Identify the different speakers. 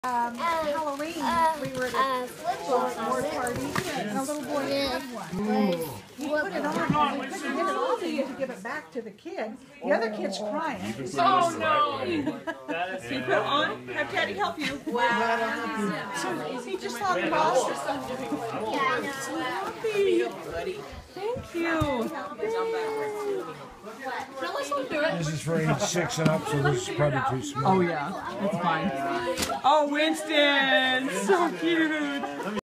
Speaker 1: Halloween, we were at a war party, and a little boy had one. He put it on, and we couldn't get it off, so he had to give it back to the kid. The other kid's crying.
Speaker 2: Oh no! Can you put it on? Have Daddy help you. Wow. So he just saw the boss or something. Yeah, happy. Thank you. Now let's do it.
Speaker 3: This is for age 6 and up, so this is probably too small.
Speaker 2: Oh yeah, that's fine. Oh, Winston, so cute.